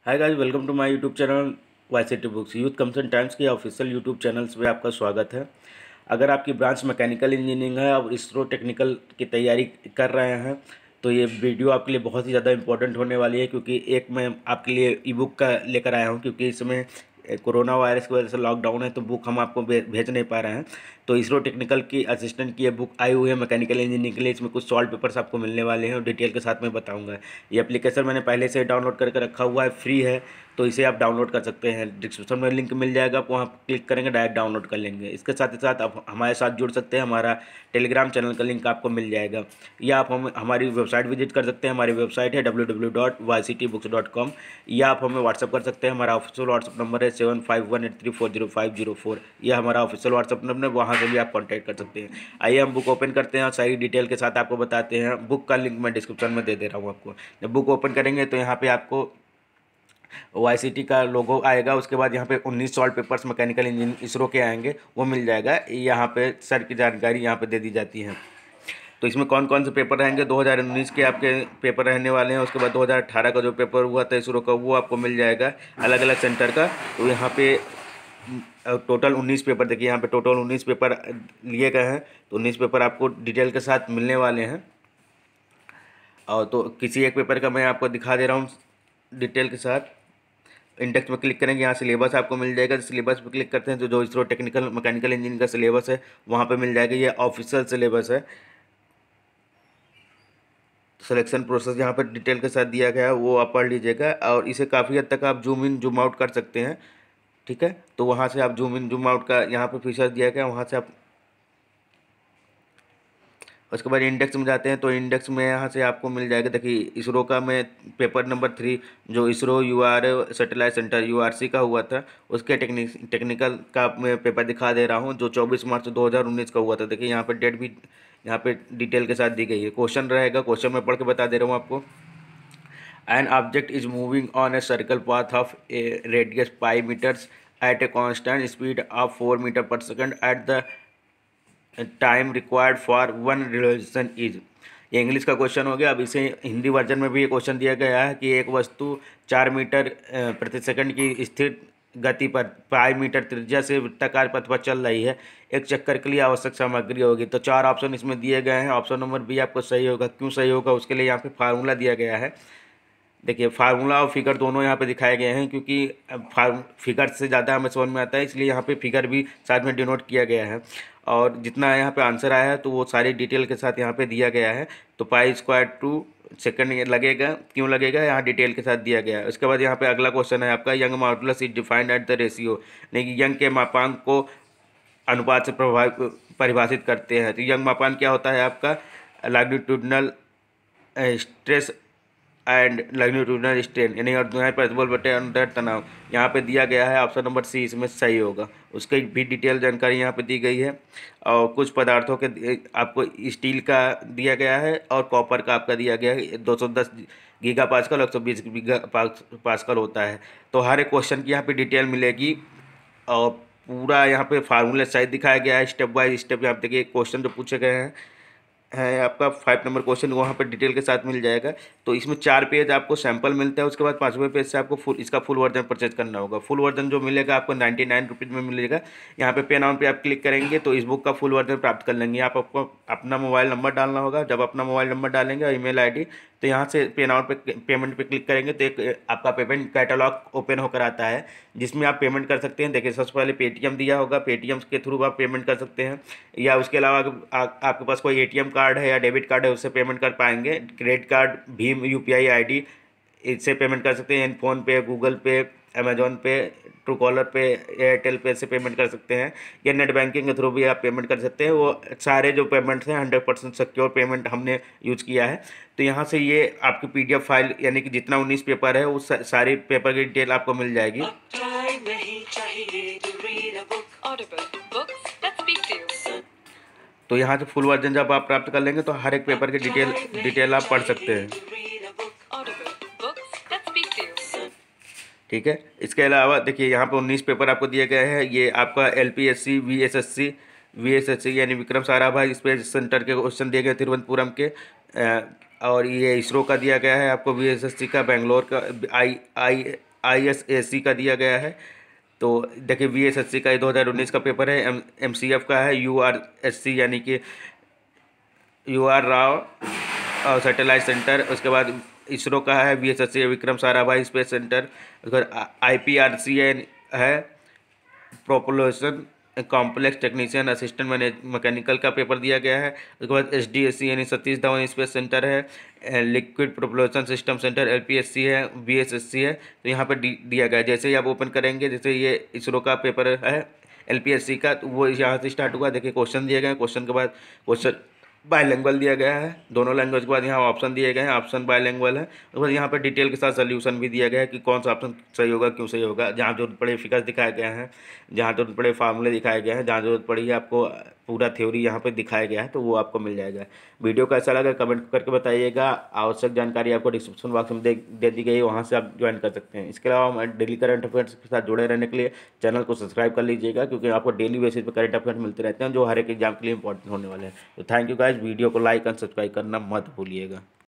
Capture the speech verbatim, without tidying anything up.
Hi guys, welcome to my YouTube channel YCT books. Youth competition times के official YouTube channels में आपका स्वागत है। अगर आपकी ब्रांच मैकेनिकल इंजीनियरिंग है और इसरो टेक्निकल की तैयारी कर रहे हैं तो ये वीडियो आपके लिए बहुत ही ज़्यादा इंपॉर्टेंट होने वाली है, क्योंकि एक मैं आपके लिए ई बुक का लेकर आया हूँ। क्योंकि इसमें कोरोना वायरस की वजह से लॉकडाउन है तो बुक हम आपको भे- भेज नहीं पा रहे हैं। तो इसरो टेक्निकल की असिस्टेंट की ये बुक आई हुई है मैकेनिकल इंजीनियरिंग के लिए। इसमें कुछ सॉल्व पेपर्स आपको मिलने वाले हैं और डिटेल के साथ मैं बताऊंगा। ये एप्लीकेशन मैंने पहले से डाउनलोड करके रखा हुआ है, फ्री है, तो इसे आप डाउनलोड कर सकते हैं। डिस्क्रिप्शन में लिंक मिल जाएगा, आप वहाँ क्लिक करेंगे डायरेक्ट डाउनलोड कर लेंगे। इसके साथ ही साथ आप हमारे साथ जुड़ सकते हैं। हमारा टेलीग्राम चैनल का लिंक आपको मिल जाएगा, या आप हम हमारी वेबसाइट विजिट कर सकते हैं। हमारी वेबसाइट है W W W dot Y C T books dot com, या आप हमें व्हाट्सअप कर सकते हैं। हमारा ऑफिशियल व्हाट्सअप नंबर है seven five one eight three four zero five zero four. यह हमारा ऑफिशियल व्हाट्सअप नंबर है, वहाँ से भी आप कॉन्टैक्ट कर सकते हैं। आइए हम बुक ओपन करते हैं और सारी डिटेल के साथ आपको बताते हैं। बुक का लिंक मैं डिस्क्रिप्शन में दे दे रहा हूँ आपको। जब बुक ओपन करेंगे तो यहाँ पे आपको वाई सी टी का लोगो आएगा। उसके बाद यहाँ पे उन्नीस solve papers mechanical engineering ISRO के आएंगे, वो मिल जाएगा। यहाँ पे सर की जानकारी यहाँ पे दे दी जाती है। तो इसमें कौन कौन से पेपर रहेंगे, दो हज़ार उन्नीस के आपके पेपर रहने वाले हैं। उसके बाद दो हज़ार अठारह का जो पेपर हुआ था इसरो का, वो आपको मिल जाएगा अलग अलग सेंटर का। तो यहाँ पे टोटल उन्नीस पेपर, देखिए यहाँ पे टोटल उन्नीस पेपर लिए गए हैं। तो उन्नीस पेपर आपको डिटेल के साथ मिलने वाले हैं। और तो किसी एक पेपर का मैं आपको दिखा दे रहा हूँ डिटेल के साथ। इंडेक्स में क्लिक करेंगे, यहाँ सिलेबस आपको मिल जाएगा। सिलेबस पे क्लिक करते हैं तो जो इसरो टेक्निकल मैकेनिकल इंजीनियरिंग का सिलेबस है वहाँ पे मिल जाएगा। ये ऑफिशियल सिलेबस है। सिलेक्शन प्रोसेस यहाँ पर डिटेल के साथ दिया गया है, वो आप पढ़ लीजिएगा। और इसे काफ़ी हद तक आप जूम इन जूम आउट कर सकते हैं, ठीक है। तो वहाँ से आप जूम इन जूम आउट का यहाँ पे फीचर दिया गया है, वहाँ से आप उसके बाद इंडेक्स में जाते हैं। तो इंडेक्स में यहाँ से आपको मिल जाएगा। देखिए इसरो का मैं पेपर नंबर थ्री, जो ISRO U R satellite centre U R C का हुआ था, उसके टेक्निक टेक्निकल का मैं पेपर दिखा दे रहा हूँ, जो चौबीस मार्च दो हज़ार उन्नीस का हुआ था। देखिए यहाँ पे डेट भी यहाँ पे डिटेल के साथ दी गई है। क्वेश्चन रहेगा, क्वेश्चन मैं पढ़ के बता दे रहा हूँ आपको। An object is moving on a circle path of a radius pi meters at a constant speed of four meter per second at the time required for one revolution is. ये English का question हो गया। अब इसे Hindi version में भी ये question दिया गया है कि एक वस्तु चार मीटर अ, प्रति सेकंड की स्थिर गति पर पाई मीटर त्रिज्या से वृत्ताकार पथ पर चल रही है। एक चक्कर के लिए आवश्यक सामग्री होगी। तो चार ऑप्शन इसमें दिए गए हैं। ऑप्शन नंबर बी आपको सही होगा। क्यों सही होगा उसके लिए यहाँ पे फार्मूला दिया गया है। देखिए फार्मूला और फिगर दोनों यहाँ पे दिखाए गए हैं, क्योंकि फार्म फिगर से ज़्यादा हमें समझ में आता है, इसलिए यहाँ पे फिगर भी साथ में डिनोट किया गया है। और जितना यहाँ पे आंसर आया है तो वो सारी डिटेल के साथ यहाँ पे दिया गया है। तो पाई स्क्वायर टू सेकंड लगेगा, क्यों लगेगा यहाँ डिटेल के साथ दिया गया है। उसके बाद यहाँ पे अगला क्वेश्चन है आपका, Young modulus is defined at the ratio, यानी कि यंग के मापांक को अनुपात से प्रभावित परिभाषित करते हैं। तो यंग मापांक क्या होता है आपका, longitudinal stress and longitudinal strain, यानी अर्धुनाई प्रतिबल बटे अनुदैर्ध्य तनाव। यहाँ पे दिया गया है ऑप्शन नंबर सी इसमें सही होगा। उसकी भी डिटेल जानकारी यहाँ पे दी गई है। और कुछ पदार्थों के आपको स्टील का दिया गया है और कॉपर का आपका दिया गया है। दो सौ दस गीगा पास्कल और एक सौ बीस गीगा पास्कल होता है। तो हर एक क्वेश्चन की यहाँ पे डिटेल मिलेगी और पूरा यहाँ पे फार्मूला सहित दिखाया गया है, स्टेप बाय स्टेप। यहाँ पे देखिए क्वेश्चन जो पूछे गए हैं है आपका फाइव नंबर क्वेश्चन, वहाँ पर डिटेल के साथ मिल जाएगा। तो इसमें चार पेज आपको सैंपल मिलता है। उसके बाद पाँचवें पेज से आपको फुल इसका फुल वर्जन परचेज करना होगा। फुल वर्जन जो मिलेगा आपको नाइन्टी नाइन रुपीज़ में मिलेगा। यहाँ पे पे नाउ पे आप क्लिक करेंगे तो इस बुक का फुल वर्जन प्राप्त कर लेंगे। आप आपको अपना मोबाइल नंबर डालना होगा। जब अपना मोबाइल नंबर डालेंगे और ईमेल आईडी, तो यहाँ से पे नाउ पे पेमेंट पे क्लिक करेंगे तो एक आपका पेमेंट कैटलॉग ओपन होकर आता है, जिसमें आप पेमेंट कर सकते हैं। देखिए सबसे पहले पेटीएम दिया होगा, पेटीएम के थ्रू आप पेमेंट कर सकते हैं, या उसके अलावा आ, आपके पास कोई एटीएम कार्ड है या डेबिट कार्ड है उससे पेमेंट कर पाएंगे। क्रेडिट कार्ड, भीम यूपीआई आईडी, इससे पेमेंट कर सकते हैं। फ़ोन पे, गूगल पे, अमेजोन पे, ट्रू कॉलर पे, एयरटेल पे से पेमेंट कर सकते हैं, या नेट बैंकिंग के थ्रू भी आप पेमेंट कर सकते हैं। वो सारे जो पेमेंट्स हैं हंड्रेड परसेंट सिक्योर पेमेंट हमने यूज़ किया है। तो यहाँ से ये आपकी पीडीएफ फाइल, यानी कि जितना उन्नीस पेपर है उस सारी पेपर की डिटेल आपको मिल जाएगी। तो यहाँ से फुल वर्जन जब आप प्राप्त कर लेंगे तो हर एक पेपर की डिटेल डिटेल आप पढ़ सकते हैं, ठीक है। इसके अलावा देखिए यहाँ पे उन्नीस पेपर आपको दिए गए हैं। ये आपका L P S C, V S S C, V S S C यानी विक्रम साराभाई स्पेस सेंटर के क्वेश्चन दिए गए तिरुवनंतपुरम के। और ये इसरो का दिया गया है आपको, वी एस एस सी का बेंगलोर का, आई आई आई एस ए सी का दिया गया है। तो देखिए वी एस एस सी का ये दो हज़ार उन्नीस का पेपर है। एम एम सी एफ का है यू आर एस सी यानी कि यू आर राव और सैटेलाइट सेंटर। उसके बाद इसरो का है V S S C Vikram Sarabhai space centre. उसके बाद आई पी आर सी एन है propulsion complex technician assistant manage mechanical का पेपर दिया गया है। उसके बाद एच डी एस सी यानी सतीश धवन स्पेस सेंटर है। Liquid propulsion system centre L P S C है। बी एस एस सी है। तो यहाँ पर दी, दिया गया है। जैसे ही आप ओपन करेंगे, जैसे ये इसरो का पेपर है एल पी एस सी का, तो वो यहाँ से स्टार्ट हुआ। देखिए क्वेश्चन दिए गए हैं। क्वेश्चन के बाद क्वेश्चन बायलैंग्वेज दिया गया है, दोनों लैंग्वेज के बाद यहाँ ऑप्शन दिए गए हैं, ऑप्शन बायलैंग्वेज है। उसके बाद यहाँ पर डिटेल के साथ सोल्यूशन भी दिया गया है कि कौन सा ऑप्शन सही होगा, क्यों सही होगा। जहाँ जरूरत पड़े फिगर्स दिखाए गए हैं, जहाँ जरूरत पड़े फार्मूले दिखाए गए हैं, जहाँ जरूरत पड़ी है आपको पूरा थ्योरी यहाँ पे दिखाया गया है, तो वो आपको मिल जाएगा। वीडियो कैसा लगा कमेंट करके बताइएगा। आवश्यक जानकारी आपको डिस्क्रिप्शन बॉक्स में दे दे दी गई है, वहाँ से आप ज्वाइन कर सकते हैं। इसके अलावा हमारे डेली करंट अफेयर्स के साथ जुड़े रहने के लिए चैनल को सब्सक्राइब कर लीजिएगा, क्योंकि आपको डेली बेसिस पर करंट अफेयर मिलते रहते हैं जो हर एक एग्जाम के लिए इंपॉर्टेंट होने वाले हैं। तो थैंक यू गाइज, वीडियो को लाइक एंड सब्सक्राइब करना मत भूलिएगा।